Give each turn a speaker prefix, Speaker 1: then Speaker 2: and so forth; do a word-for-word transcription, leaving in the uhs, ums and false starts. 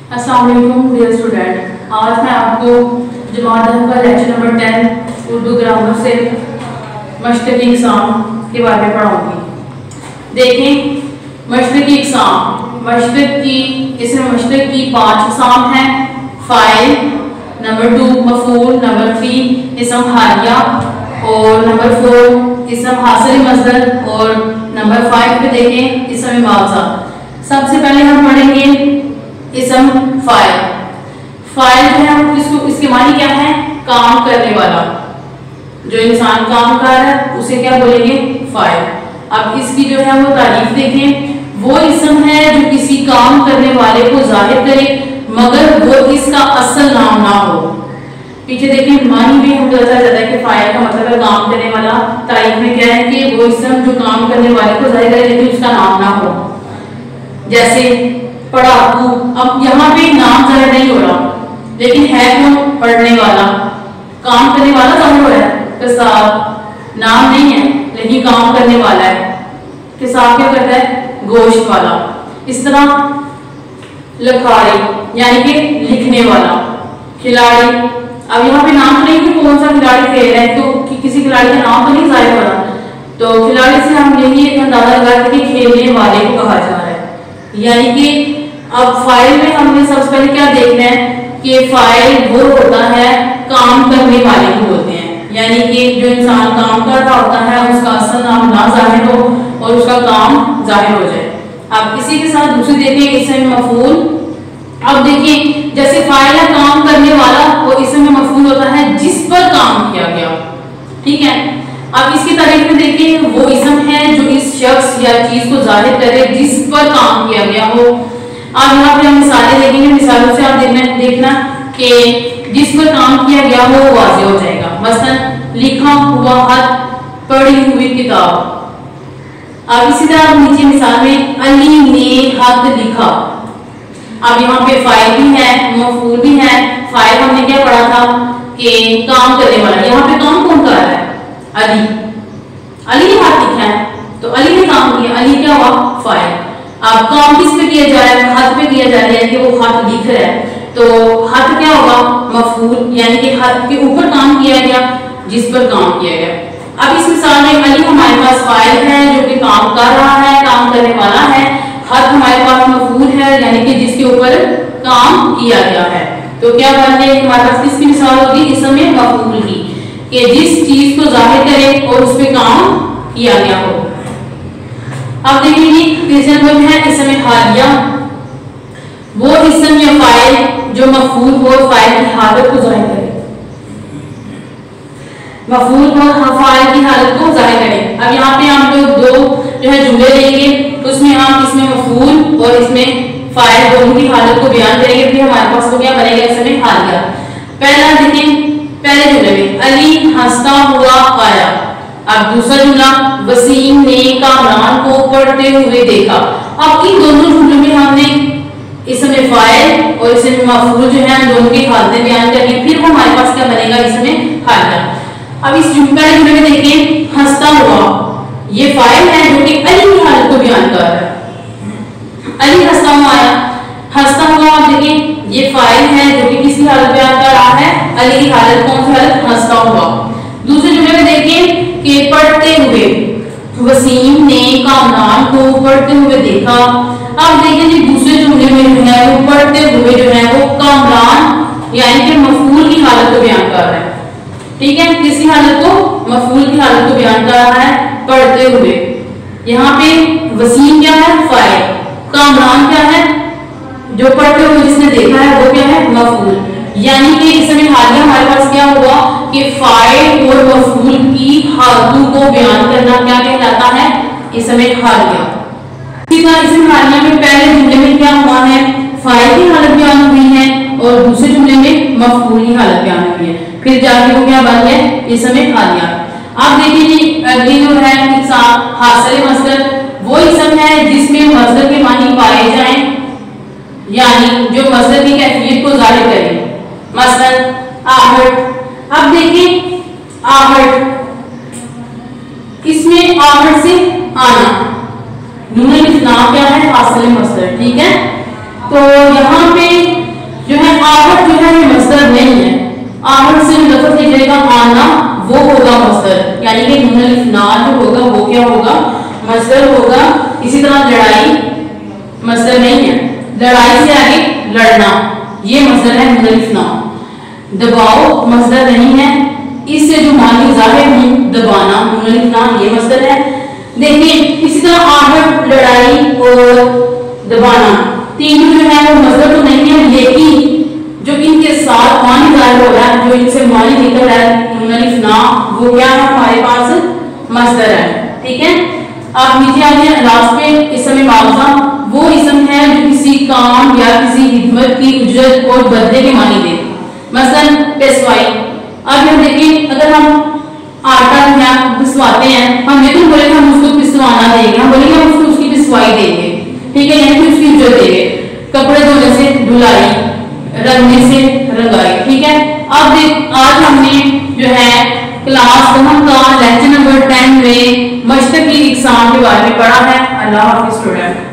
Speaker 1: السلام علیکم dear student, آج میں آپ کو جماعت دہم کا lecture number ten Urdu grammar سے مشتقی اقسام کے بارے میں پڑھاؤں گی۔ دیکھیں مشتقی اقسام، مشتق کی اس میں مشتق کی پانچ اقسام ہیں: فاعل، نمبر ٹو مفعول، نمبر تھری اسم حالیہ، اور نمبر فور اسم حاصل مصدر، اور نمبر فائیو پہ دیکھیں اسم معاوضہ۔ سب سے پہلے ہم پڑھیں گے اسم فاعل۔ فاعل جو ہے اس کو اس کے معنی کیا ہے؟ کام کرنے والا، جو انسان کام کر رہا ہے اسے کیا بولیں گے؟ فاعل۔ اب اس کی جو ہے وہ تعریف دیکھیں، وہ اسم ہے جو کسی کام کرنے والے کو ظاہر کرے مگر وہ اس کا اصل نام نہ ہو۔ پیچھے دیکھیں معنی بھی ہم پتہ چلتا ہے کہ فاعل کا مطلب ہے کام کرنے والا۔ تعریف میں کیا ہے کہ وہ اسم جو کام کرنے والے کو ظاہر کرے لیکن اس کا نام نہ ہو۔ جیسے پڑھاکو، اب یہاں پہ نام ظاہر نہیں ہو رہا لیکن ہے کون؟ پڑھنے والا، کام کرنے والا ظاہر ہو رہا ہے۔ قصاب نام نہیں ہے لیکن کام کرنے والا ہے۔ قصاب کیا کرتا ہے؟ گوشت والا۔ اس طرح لکھاڑی یعنی کہ لکھنے والا۔ کھلاڑی، اب یہاں پہ نام نہیں کہ کون سا کھلاڑی کھیل رہا ہے تو کسی کھلاڑی کا نام تو نہیں ظاہر ہو رہا، تو کھلاڑی سے ہم یہی ایک اندازہ لگاتے ہیں کہ کھیلنے والے کو کہا جا رہا ہے۔ یعنی کہ اب فاعل میں ہم نے سب سے پہلے کیا دیکھنا ہے کہ فاعل وہ ہوتا ہے کام کرنے والے کو بولتے ہیں، یعنی کہ جو انسان کام کر رہا ہوتا ہے اس کا اصل نام نہ ظاہر ہو اور اس کا کام ظاہر ہو جائے۔ اب اسی کے ساتھ دوسری دیکھیں اسم مفعول۔ اب دیکھیں جیسے فاعل ہے کام کرنے والا، وہ اسم مفعول ہوتا ہے جس پر کام کیا گیا، ٹھیک ہے۔ اب اس کی تعریف میں دیکھیں، وہ اسم ہے جو اس شخص یا چیز کو ظاہر کرے جس پر کام کیا گیا ہو۔ اب یہاں پہ ہم مثالیں دیکھیں گے، مثالوں سے آپ دیکھنا دیکھنا کہ جس پر کام کیا گیا ہو وہ واضح ہو جائے گا۔ مثلا لکھا ہوا خط، پڑھی ہوئی کتاب۔ اب اسی طرح نیچے مثال میں علی نے خط لکھا۔ اب یہاں پہ فاعل بھی ہے، مفعول بھی ہے۔ فاعل ہم نے کیا پڑھا تھا کہ کام کرنے والا، یہاں پہ کام کون کر رہا ہے؟ علی۔ علی نے خط لکھا ہے تو علی نے کام کیا، علی کیا ہوا؟ فاعل۔ اب کام کس پہ کیا جا رہا ہے؟ خط پہ کیا جا رہا ہے کہ وہ خط لکھ رہا ہے، تو خط کیا ہوگا؟ مفعول، یعنی کہ خط کے اوپر کام کیا گیا جس پر کام کیا گیا۔ اب اس مثال میں علی ہمارے پاس فاعل ہے جو کہ کام کر رہا ہے، کام کرنے والا ہے۔ خط ہمارے پاس مفعول ہے یعنی کہ جس کے اوپر کام کیا گیا ہے۔ تو کیا بن گئی ہمارے پاس کس کی مثال ہوگی؟ اسم مفعول کی، کہ جس چیز کو ظاہر کرے اور اس پہ کام کیا گیا ہو۔ اب دیکھیں گے تیسرا نمبر ہے اسم حالیہ۔ وہ اسم یا فاعل جو مفعول ہو فاعل کی حالت کو ظاہر کرے، مفعول ہو فاعل کی حالت کو ظاہر کرے۔ اب یہاں پہ ہم لوگ دو جو ہے جملے لیں گے، اس میں ہم اس میں مفعول اور اس میں فاعل دونوں کی حالت کو بیان کریں گے، پھر ہمارے پاس کو کیا بنے گا؟ اسم حالیہ۔ پہلا دیکھیں، پہلے جملے میں علی ہنستا ہوا آیا۔ اب دوسرا جملہ وسیم نے کامران کو پڑھتے ہوئے دیکھا۔ اب ان دونوں جملوں میں ہم نے اسم فاعل اور اسم مفعول جو ہے دونوں کی حالتیں بیان کرنی، پھر ہمارے پاس کیا بنے گا؟ اسم حالیہ۔ اب اس پہلے جملے میں دیکھیں ہنستا ہوا، یہ فاعل ہے جو کہ علی کی حالت کو بیان کر رہا ہے۔ علی ہنستا ہوا آیا، ہنستا ہوا آپ دیکھیں یہ فاعل ہے جو کہ کس کی حالت بیان کر رہا ہے؟ علی کی حالت۔ کون سی حالت؟ ہنستا ہوا۔ دوسرے جملے میں دیکھیں کہ پڑھتے ہوئے، وسیم نے کامران کو پڑھتے ہوئے دیکھا۔ اب دیکھیں جی دوسرے جملے میں جو ہے وہ پڑھتے ہوئے جو ہے وہ کامران یعنی کہ مفعول کی حالت کو بیان کر رہا ہے، ٹھیک ہے۔ کس کی حالت کو؟ مفعول کی حالت کو بیان کر رہا ہے، پڑھتے ہوئے۔ یہاں پہ وسیم کیا ہے؟ فاعل۔ کامران کیا ہے؟ جو پڑھتے ہوئے جس نے دیکھا ہے وہ کیا ہے؟ مفعول۔ یعنی کہ اسم حالیہ ہمارے پاس کیا ہوا کہ فاعل اور مفعول کی حالتوں کو بیان کرنا کیا کہلاتا ہے؟ اسم حالیہ۔ اسی طرح اسم حالیہ میں پہلے جملے میں کیا ہوا ہے؟ فاعل کی حالت بیان ہوئی ہے اور دوسرے جملے میں مفعول کی حالت بیان ہوئی ہے، پھر جا کے وہ کیا بن گیا؟ اسم حالیہ۔ اب دیکھیں جی اگلی جو ہے اقسام حاصل مصدر، وہ اسم ہے جس میں مصدر کے معنی پائے جائیں یعنی جو مصدر کی کیفیت کو ظاہر کرے۔ مثلا آہٹ، اب دیکھیں آہٹ، اس میں آہٹ سے آنا، نون نام کیا ہے؟ حاصل مصدر، ٹھیک ہے۔ تو یہاں پہ आहट जो है ये मस्दर नहीं है, आहट से लफ्ज निकलेगा आना, वो होगा मस्दर, यानी कि नून अलिफ ना जो होगा वो क्या होगा, मस्दर होगा। इसी तरह लड़ाई मस्दर नहीं है, लड़ाई से आगे लड़ना ये मस्दर है नून अलिफ ना। दबाओ मस्दर नहीं है, इससे जो मानी जाहिर हुई दबाना नून अलिफ ना ये मस्दर है। देखिए इसी तरह आहट, लड़ाई और दबाना तीन जो है वो मस्दर तो नहीं है, लेकिन जो इनके साथ मानी जाहिर हो रहा है, जो इनसे मानी निकल रहा है नून अलिफ ना, वो क्या है हमारे पास मस्दर है। ठीक है, आप नीचे आ जाए लास्ट पे इसम मावजा, वो इसम है जो किसी काम या किसी खिदमत की उजरत और बदले के मानी दे, मसलन पेशवाई। अब हम देखें अगर हम आटा या पिसवाते हैं, हम ये तो बोलेंगे हम उसको पिसवाना देंगे, हम बोलेंगे हम उसको उसकी पिसवाई देंगे, ठीक है, यानी कि उसकी उजरत देंगे। कपड़े धोने से धुलाई, रंगने से रंगाई। ठीक है, अब देख आज हमने जो है क्लास दहम का लेक्चर नंबर टेन में मश्तकी इकसाम के बारे में पढ़ा है। अल्लाह हाफिज़ स्टूडेंट।